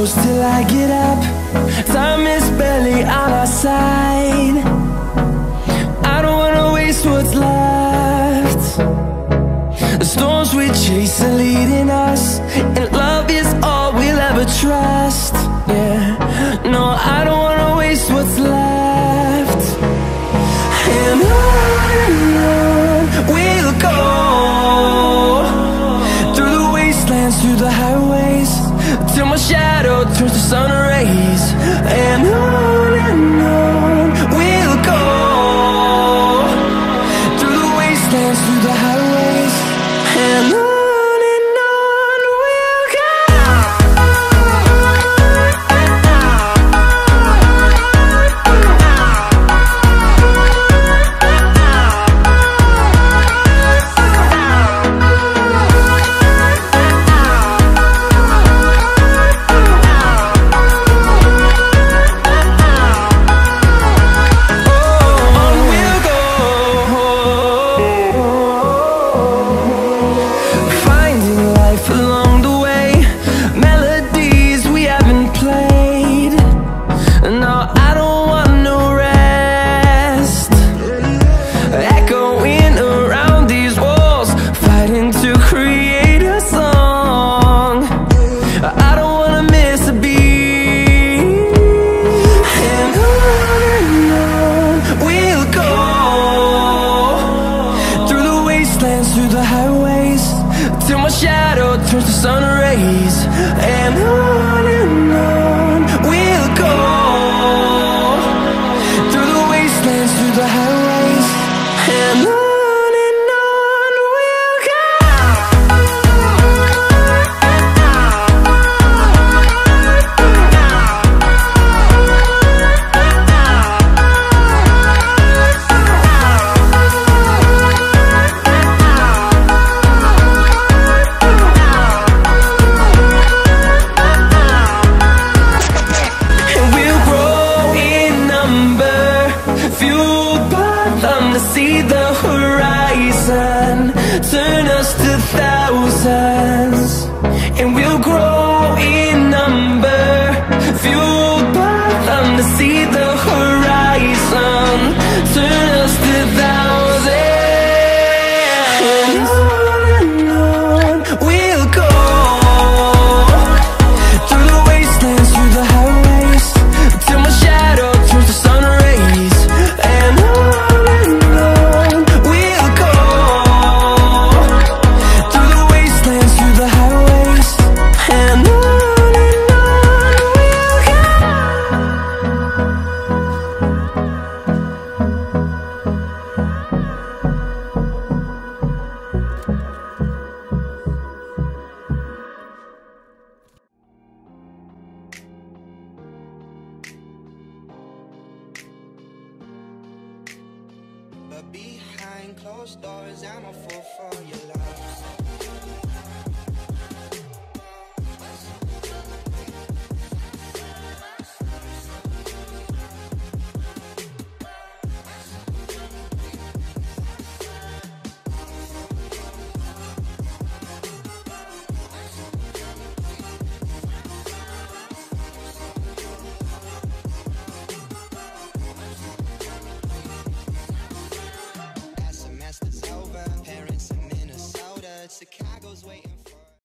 close till I get up. Time is barely on our side. I don't wanna waste what's left. The storms we chase are leading us, and love is all we'll ever trust. Yeah, no, I don't wanna waste what's left. And on we'll go, through the wastelands, through the highways, till my shadow turns to sun rays. And on we'll go, through the wastelands, through the highways, and on we'll go. Through the highways, till my shadow turns to sun rays. And on we'll go, through the wastelands, through the highways, and on we'll go. See the horizon, turn us to thousands, and we'll grow in number, fueled by them. To see the horizon, turn us to thousands, and on we'll go, through the wastelands, through the highways, till my shadow turns to sun rays. And but behind closed doors, I'm a fool for your love.